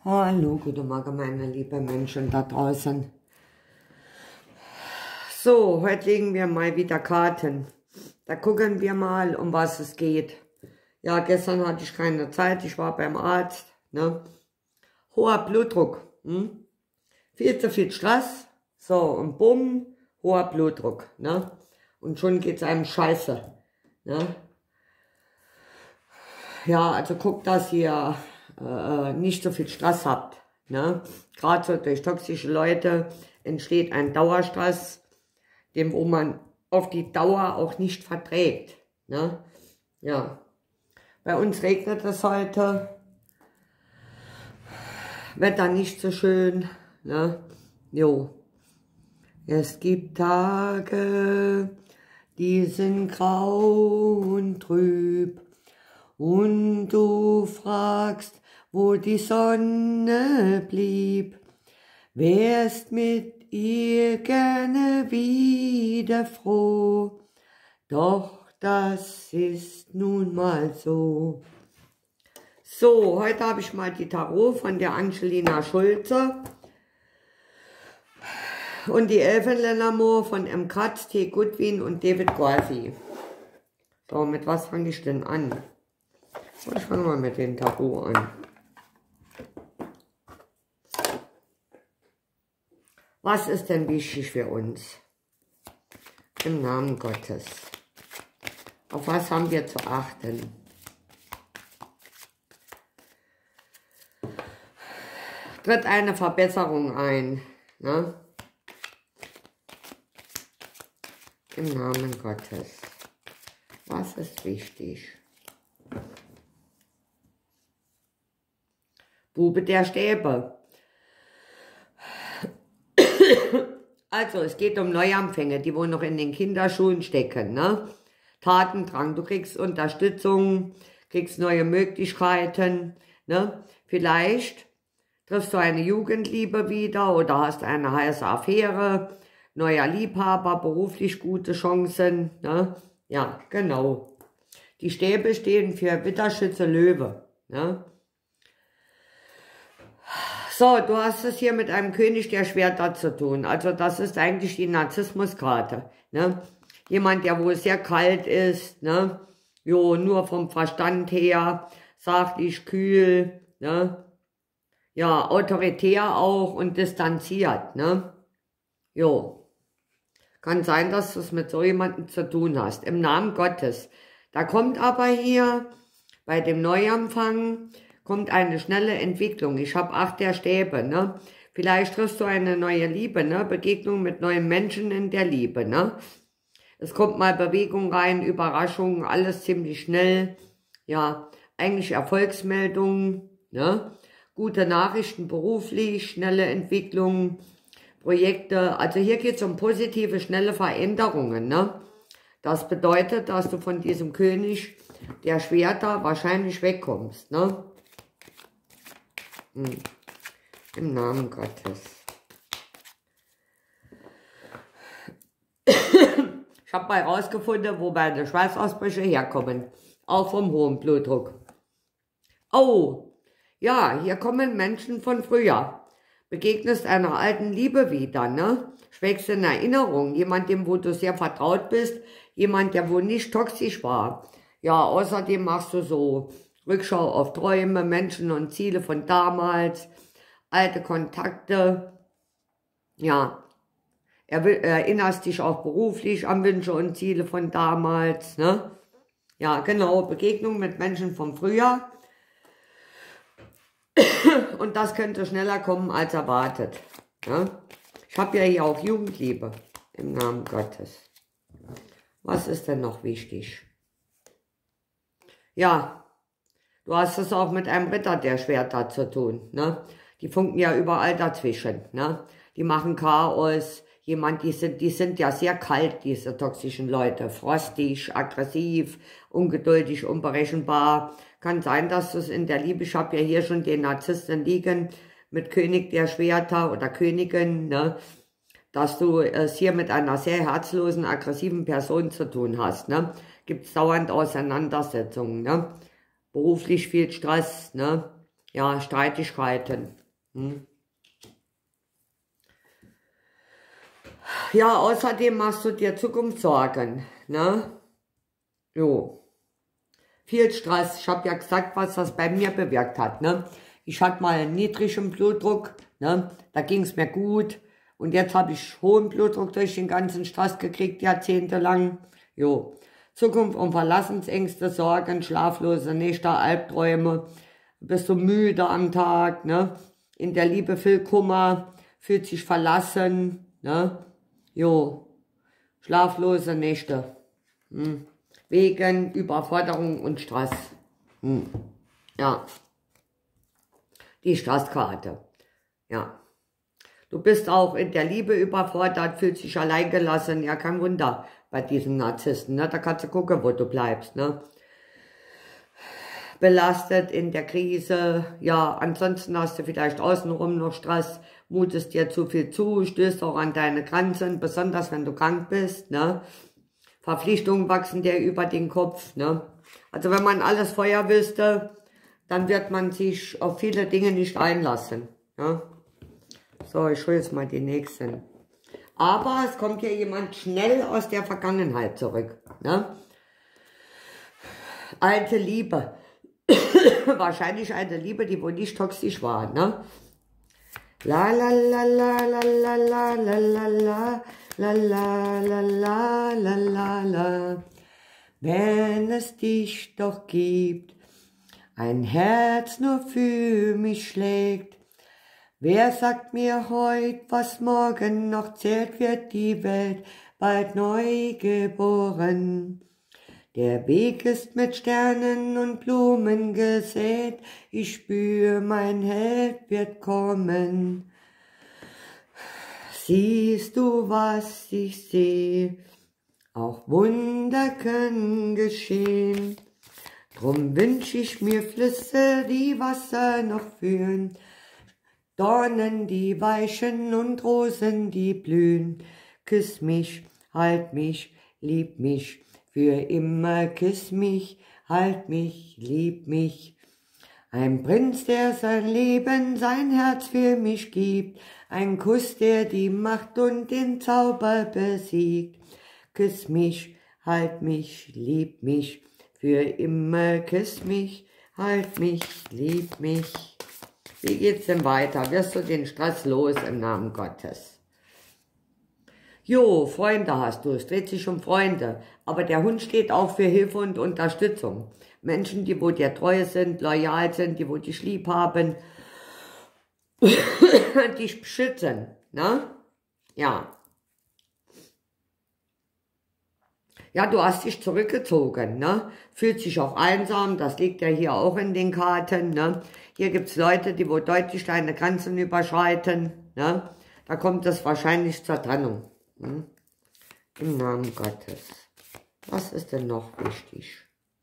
Hallo, guten Morgen, meine lieben Menschen da draußen. So, heute legen wir mal wieder Karten. Da gucken wir mal, um was es geht. Ja, gestern hatte ich keine Zeit, ich war beim Arzt. Ne? Hoher Blutdruck. Viel zu viel Stress. So, und bumm, hoher Blutdruck. Ne? Und schon geht es einem scheiße. Ne? Ja, also guckt, dass ihr nicht so viel Stress habt. Ne? Gerade so durch toxische Leute entsteht ein Dauerstress, wo man auf die Dauer auch nicht verträgt. Ne? Ja. Bei uns regnet es heute. Wetter nicht so schön. Ne? Jo. Es gibt Tage, die sind grau und trüb. Und du fragst, wo die Sonne blieb, wärst mit ihr gerne wieder froh, doch das ist nun mal so. So, heute habe ich mal die Tarot von der Angelina Schulze und die Elfenländer von M. Katz, T. Goodwin und David Golfi. So, mit was fange ich denn an? Ich fange mal mit dem Tarot an. Was ist denn wichtig für uns? Im Namen Gottes. Auf was haben wir zu achten? Tritt eine Verbesserung ein. Ne? Im Namen Gottes. Was ist wichtig? Bube der Stäbe. Also, es geht um Neuanfänge, die wohl noch in den Kinderschuhen stecken, ne? Tatendrang, du kriegst Unterstützung, kriegst neue Möglichkeiten, ne? Vielleicht triffst du eine Jugendliebe wieder oder hast eine heiße Affäre, neuer Liebhaber, beruflich gute Chancen, ne? Ja, genau. Die Stäbe stehen für Widder, Schütze, Löwe, ne? So, du hast es hier mit einem König der Schwerter zu tun. Also das ist eigentlich die Narzissmuskarte. Ne? Jemand, der wohl sehr kalt ist, ne? Jo, nur vom Verstand her, sachlich, kühl, ne? Ja, autoritär auch und distanziert. Ne? Jo. Kann sein, dass du es mit so jemandem zu tun hast. Im Namen Gottes. Da kommt aber hier bei dem Neuanfang kommt eine schnelle Entwicklung. Ich habe 8 der Stäbe, ne? Vielleicht triffst du eine neue Liebe, ne? Begegnung mit neuen Menschen in der Liebe, ne? Es kommt mal Bewegung rein, Überraschungen, alles ziemlich schnell. Ja, eigentlich Erfolgsmeldungen, ne? Gute Nachrichten beruflich, schnelle Entwicklung, Projekte. Also hier geht es um positive, schnelle Veränderungen, ne? Das bedeutet, dass du von diesem König der Schwerter wahrscheinlich wegkommst, ne? Im Namen Gottes. Ich habe mal rausgefunden, wo meine Schweißausbrüche herkommen. Auch vom hohen Blutdruck. Oh, ja, hier kommen Menschen von früher. Begegnest einer alten Liebe wieder, ne? Schwelgst in Erinnerung. Jemandem, wo du sehr vertraut bist. Jemand, der wohl nicht toxisch war. Ja, außerdem machst du so Rückschau auf Träume, Menschen und Ziele von damals, alte Kontakte. Ja, erinnerst dich auch beruflich an Wünsche und Ziele von damals. Ne? Ja, genau, Begegnung mit Menschen vom Frühjahr. Und das könnte schneller kommen als erwartet. Ne? Ich habe ja hier auch Jugendliebe im Namen Gottes. Was ist denn noch wichtig? Ja, du hast es auch mit einem Ritter der Schwerter zu tun, ne? Die funken ja überall dazwischen, ne? Die machen Chaos. Die sind ja sehr kalt, diese toxischen Leute. Frostig, aggressiv, ungeduldig, unberechenbar. Kann sein, dass du es in der Liebe, ich habe ja hier schon den Narzissten liegen, mit König der Schwerter oder Königin, ne? Dass du es hier mit einer sehr herzlosen, aggressiven Person zu tun hast, ne? Gibt es dauernd Auseinandersetzungen, ne? Beruflich viel Stress, ne? Ja, Streitigkeiten. Hm. Ja, außerdem machst du dir Zukunftssorgen, ne? Jo. Viel Stress. Ich habe ja gesagt, was das bei mir bewirkt hat, ne? Ich hatte mal einen niedrigen Blutdruck, ne? Da ging es mir gut. Und jetzt habe ich hohen Blutdruck durch den ganzen Stress gekriegt, jahrzehntelang. Jo. Zukunft und Verlassensängste, Sorgen, schlaflose Nächte, Albträume. Bist du müde am Tag, ne? In der Liebe viel Kummer, fühlt sich verlassen, ne? Jo. Schlaflose Nächte. Hm. Wegen Überforderung und Stress. Hm. Ja. Die Stresskarte. Ja. Du bist auch in der Liebe überfordert, fühlst dich alleingelassen. Ja, kein Wunder bei diesen Narzissten. Ne? Da kannst du gucken, wo du bleibst. Ne? Belastet in der Krise. Ja, ansonsten hast du vielleicht außenrum noch Stress, mutest dir zu viel zu, stößt auch an deine Grenzen, besonders wenn du krank bist. Ne? Verpflichtungen wachsen dir über den Kopf. Ne? Also wenn man alles vorher wüsste, dann wird man sich auf viele Dinge nicht einlassen. Ja? So, ich hole jetzt mal die nächsten. Aber es kommt hier jemand schnell aus der Vergangenheit zurück. Ne? Alte Liebe. Wahrscheinlich eine Liebe, die wohl nicht toxisch war. Ne? La la la la la la la la la la la la la la la la la. Wenn es dich doch gibt, ein Herz nur für mich schlägt. Wer sagt mir heut, was morgen noch zählt, wird die Welt bald neu geboren. Der Weg ist mit Sternen und Blumen gesät, ich spür, mein Held wird kommen. Siehst du, was ich seh? Auch Wunder können geschehen. Drum wünsch ich mir Flüsse, die Wasser noch führen, Dornen, die weichen und Rosen, die blühen. Küss mich, halt mich, lieb mich, für immer küss mich, halt mich, lieb mich. Ein Prinz, der sein Leben, sein Herz für mich gibt, ein Kuss, der die Macht und den Zauber besiegt. Küss mich, halt mich, lieb mich, für immer küss mich, halt mich, lieb mich. Wie geht's denn weiter? Wirst du den Stress los im Namen Gottes? Jo, Freunde hast du, es dreht sich um Freunde. Aber der Hund steht auch für Hilfe und Unterstützung. Menschen, die wo dir treu sind, loyal sind, die wo dich lieb haben, dich beschützen, ne? Ja. Ja, du hast dich zurückgezogen, ne? Fühlt sich auch einsam, das liegt ja hier auch in den Karten, ne? Hier gibt's Leute, die wo deutlich deine Grenzen überschreiten, ne? Da kommt es wahrscheinlich zur Trennung. Hm? Im Namen Gottes. Was ist denn noch wichtig?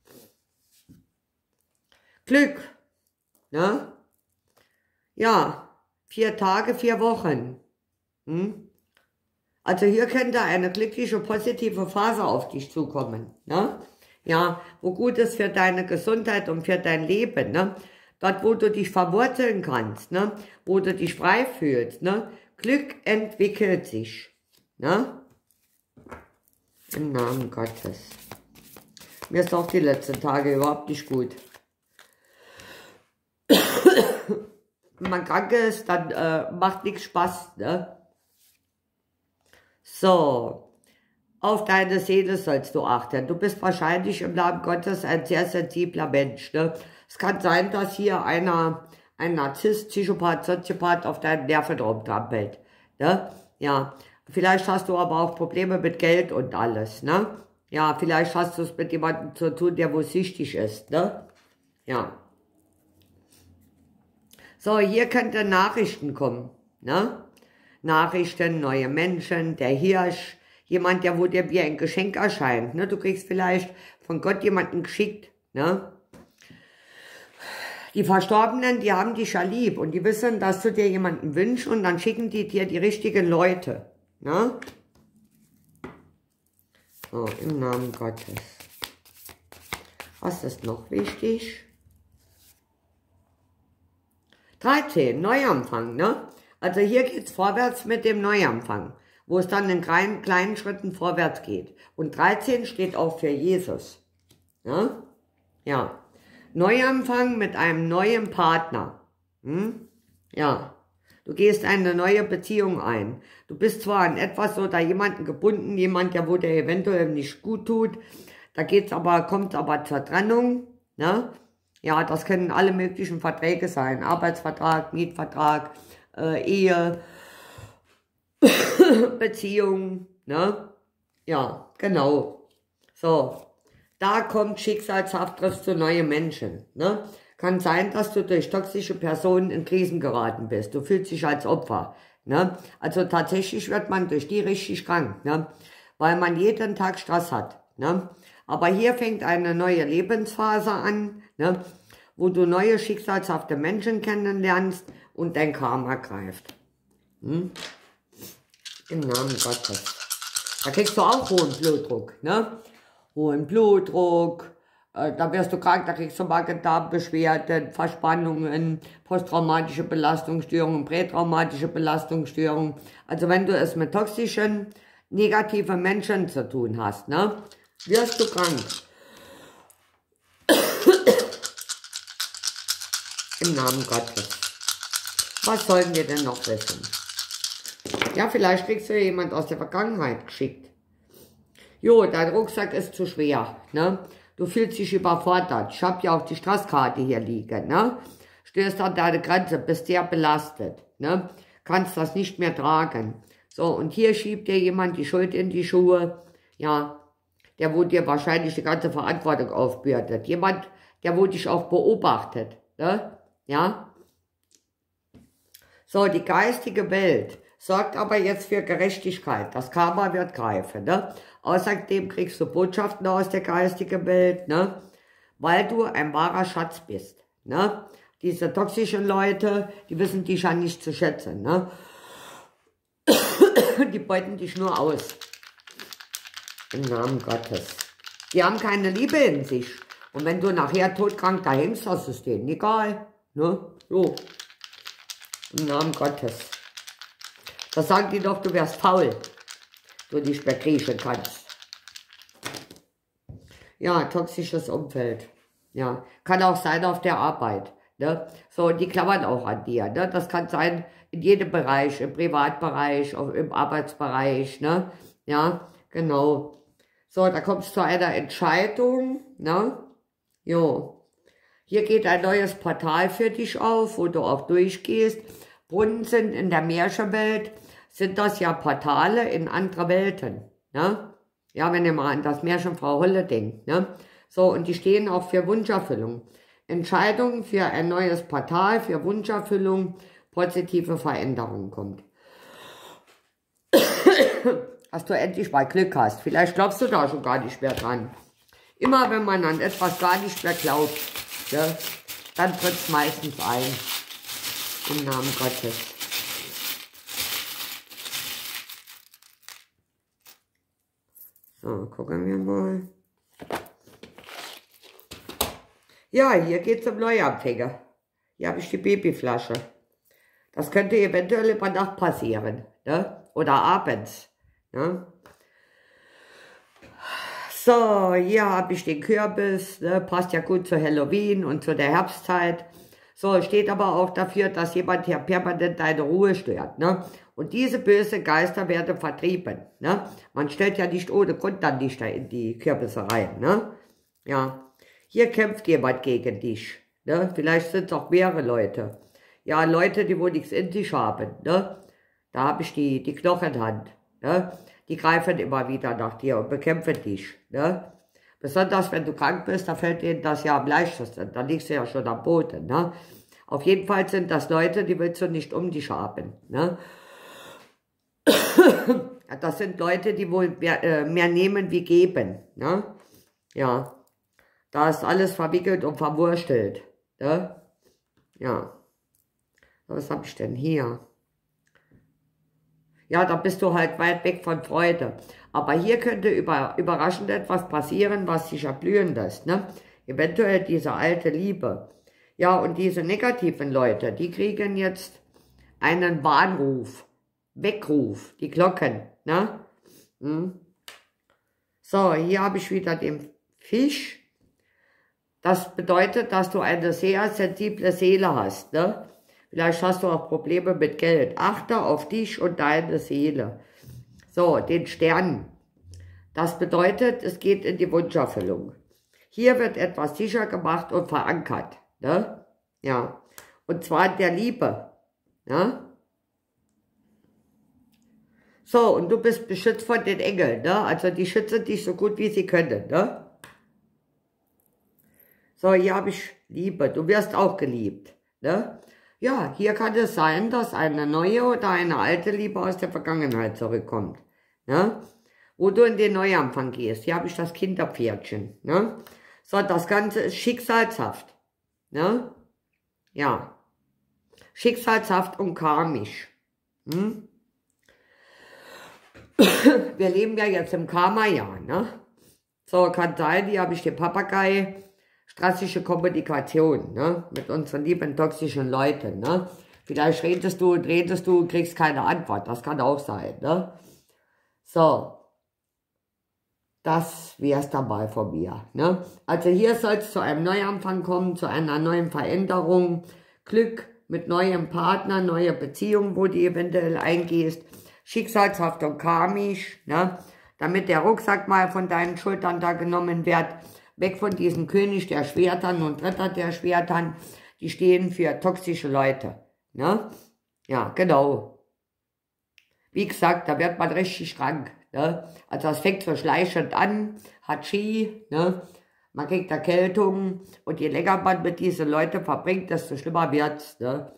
Glück, ne? Ja, 4 Tage, 4 Wochen. Hm? Also hier könnte eine glückliche, positive Phase auf dich zukommen, ne? Ja, wo gut ist für deine Gesundheit und für dein Leben, ne? Dort, wo du dich verwurzeln kannst, ne? Wo du dich frei fühlst, ne? Glück entwickelt sich, ne? Im Namen Gottes. Mir ist auch die letzten Tage überhaupt nicht gut. Wenn man krank ist, dann macht nichts Spaß, ne? So, auf deine Seele sollst du achten. Du bist wahrscheinlich im Namen Gottes ein sehr sensibler Mensch, ne? Es kann sein, dass hier ein Narzisst, Psychopath, Soziopath auf deinen Nerven rumtrampelt, ne? Ja, vielleicht hast du aber auch Probleme mit Geld und alles, ne? Ja, vielleicht hast du es mit jemandem zu tun, der wohl süchtig ist, ne? Ja. So, hier könnten Nachrichten kommen, ne? Nachrichten, neue Menschen, der Hirsch, jemand, der wo dir wie ein Geschenk erscheint, ne? Du kriegst vielleicht von Gott jemanden geschickt, ne? Die Verstorbenen, die haben dich ja lieb und die wissen, dass du dir jemanden wünschst und dann schicken die dir die richtigen Leute, ne? So, im Namen Gottes. Was ist noch wichtig? 13, Neuanfang, ne? Also hier geht's vorwärts mit dem Neuanfang, wo es dann in kleinen Schritten vorwärts geht. Und 13 steht auch für Jesus, ne? Ja. Neuanfang mit einem neuen Partner. Ja. Du gehst eine neue Beziehung ein. Du bist zwar an etwas oder jemanden gebunden, jemand, der wo dir eventuell nicht gut tut. Da kommt aber zur Trennung, ne? Ja, das können alle möglichen Verträge sein. Arbeitsvertrag, Mietvertrag, Ehe, Beziehung, ne? Ja, genau. So. Da kommt Schicksalshaftes zu neuen Menschen, ne? Kann sein, dass du durch toxische Personen in Krisen geraten bist. Du fühlst dich als Opfer, ne? Also tatsächlich wird man durch die richtig krank, ne? Weil man jeden Tag Stress hat, ne? Aber hier fängt eine neue Lebensphase an, ne? Wo du neue schicksalshafte Menschen kennenlernst und dein Karma greift. Im Namen Gottes. Da kriegst du auch hohen Blutdruck, ne? Hohen Blutdruck, da wirst du krank, da kriegst du Magen-Darm-Beschwerden, Verspannungen, posttraumatische Belastungsstörungen, prätraumatische Belastungsstörungen. Also wenn du es mit toxischen, negativen Menschen zu tun hast, ne, wirst du krank. Im Namen Gottes. Was sollen wir denn noch wissen? Ja, vielleicht kriegst du jemand aus der Vergangenheit geschickt. Jo, dein Rucksack ist zu schwer, ne? Du fühlst dich überfordert. Ich habe ja auch die Stresskarte hier liegen, ne? Stößt an deine Grenze, bist sehr belastet, ne? Kannst das nicht mehr tragen. So, und hier schiebt dir jemand die Schuld in die Schuhe, ja, der wo dir wahrscheinlich die ganze Verantwortung aufbürdet. Jemand, der wo dich auch beobachtet, ne? Ja? So, die geistige Welt sorgt aber jetzt für Gerechtigkeit. Das Karma wird greifen, ne? Außerdem kriegst du Botschaften aus der geistigen Welt, ne? Weil du ein wahrer Schatz bist, ne? Diese toxischen Leute, die wissen dich ja nicht zu schätzen, ne? Die beuten dich nur aus. Im Namen Gottes. Die haben keine Liebe in sich. Und wenn du nachher todkrank da hängst, das ist denen egal, ne? So. Im Namen Gottes. Da sagen die doch, du wärst faul. Du nicht mehr kriechen kannst. Ja, toxisches Umfeld. Ja, kann auch sein auf der Arbeit. Ne? So, die klammern auch an dir. Ne? Das kann sein in jedem Bereich, im Privatbereich, auch im Arbeitsbereich. Ne? Ja, genau. So, da kommst du zu einer Entscheidung. Ne? Jo. Hier geht ein neues Portal für dich auf, wo du auch durchgehst. Brunnen sind in der Märchenwelt, sind das ja Portale in andere Welten, ne? Ja, wenn ihr mal an das Märchen Frau Holle denkt, ne? So, und die stehen auch für Wunscherfüllung. Entscheidung für ein neues Portal, für Wunscherfüllung, positive Veränderung kommt. Dass du endlich mal Glück hast. Vielleicht glaubst du da schon gar nicht mehr dran. Immer wenn man an etwas gar nicht mehr glaubt, ne, dann tritt es meistens ein. Im Namen Gottes. So, gucken wir mal. Ja, hier geht es um Neuanfänge. Hier habe ich die Babyflasche. Das könnte eventuell über Nacht passieren, ne? Oder abends. Ne? So, hier habe ich den Kürbis, ne? Passt ja gut zu Halloween und zu der Herbstzeit. So, steht aber auch dafür, dass jemand hier permanent deine Ruhe stört, ne? Und diese bösen Geister werden vertrieben, ne? Man stellt ja nicht ohne Grund dann Lichter in die Kürbisse rein, ne? Ja. Hier kämpft jemand gegen dich, ne? Vielleicht sind es auch mehrere Leute. Ja, Leute, die wohl nichts in sich haben, ne? Da habe ich die Knochenhand, ne? Die greifen immer wieder nach dir und bekämpfen dich, ne? Besonders wenn du krank bist, da fällt denen das ja am leichtesten. Da liegst du ja schon am Boden, ne? Auf jeden Fall sind das Leute, die willst du nicht um dich haben, ne? Das sind Leute, die wohl mehr nehmen wie geben, ne? Ja. Da ist alles verwickelt und verwurstelt, ne? Ja. Was habe ich denn hier? Ja, da bist du halt weit weg von Freude. Aber hier könnte überraschend etwas passieren, was dich erblühen lässt, ne? Eventuell diese alte Liebe. Ja, und diese negativen Leute, die kriegen jetzt einen Warnruf, Weckruf, die Glocken, ne? So, hier habe ich wieder den Fisch. Das bedeutet, dass du eine sehr sensible Seele hast, ne? Vielleicht hast du auch Probleme mit Geld. Achte auf dich und deine Seele. So, den Stern. Das bedeutet, es geht in die Wunscherfüllung. Hier wird etwas sicher gemacht und verankert, ne? Ja. Und zwar in der Liebe, ne? So, und du bist beschützt von den Engeln, ne? Also die schützen dich so gut wie sie können, ne? So, hier habe ich Liebe. Du wirst auch geliebt, ne? Ja, hier kann es sein, dass eine neue oder eine alte Liebe aus der Vergangenheit zurückkommt, ne? Wo du in den Neuanfang gehst. Hier habe ich das Kinderpferdchen, ne? So, das Ganze ist schicksalshaft, ne? Ja. Schicksalshaft und karmisch. Wir leben ja jetzt im Karma-Jahr, ne? So, kann sein, hier habe ich den Papagei, stressige Kommunikation, ne? Mit unseren lieben toxischen Leuten, ne? Vielleicht redest du und kriegst keine Antwort, das kann auch sein, ne? So. Das wär's dabei von mir, ne? Also hier soll es zu einem Neuanfang kommen, zu einer neuen Veränderung, Glück mit neuem Partner, neue Beziehungen, wo du eventuell eingehst, schicksalshaft und karmisch, ne? Damit der Rucksack mal von deinen Schultern da genommen wird, weg von diesem König der Schwertern und Ritter der Schwertern, die stehen für toxische Leute, ne? Ja, genau. Wie gesagt, da wird man richtig krank, ne? Also das fängt so schleichend an, hat Ski, ne? Man kriegt Erkältung und je länger man mit diesen Leuten verbringt, desto schlimmer wird's, ne?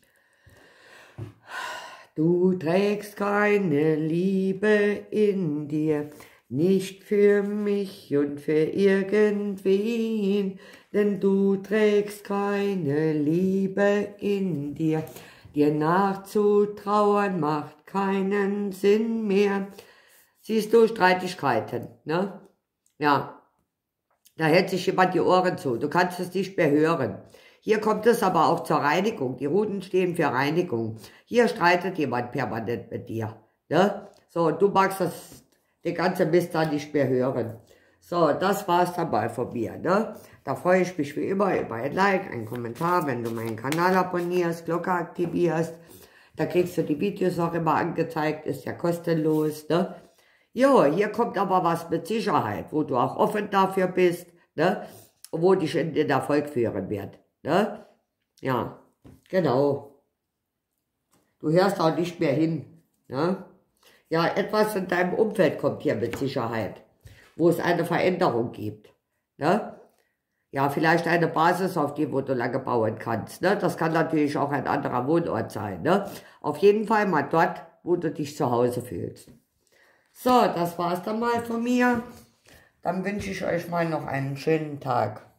Du trägst keine Liebe in dir, nicht für mich und für irgendwen, denn du trägst keine Liebe in dir. Dir nachzutrauern macht keinen Sinn mehr. Siehst du, Streitigkeiten, ne? Ja, da hält sich jemand die Ohren zu, du kannst es nicht mehr hören. Hier kommt es aber auch zur Reinigung, die Ruten stehen für Reinigung. Hier streitet jemand permanent mit dir, ne? So, und du magst den ganzen Mist da nicht mehr hören. So, das war's dabei von mir, ne? Da freue ich mich wie immer über ein Like, einen Kommentar, wenn du meinen Kanal abonnierst, Glocke aktivierst. Da kriegst du die Videos auch immer angezeigt, ist ja kostenlos, ne? Jo, hier kommt aber was mit Sicherheit, wo du auch offen dafür bist, ne? Und wo dich in den Erfolg führen wird, ne? Ja, genau. Du hörst auch nicht mehr hin, ne? Ja, etwas in deinem Umfeld kommt hier mit Sicherheit, wo es eine Veränderung gibt, ne? Ja, vielleicht eine Basis, auf die wo du lange bauen kannst, ne? Das kann natürlich auch ein anderer Wohnort sein, ne? Auf jeden Fall mal dort, wo du dich zu Hause fühlst. So, das war's dann mal von mir. Dann wünsche ich euch mal noch einen schönen Tag.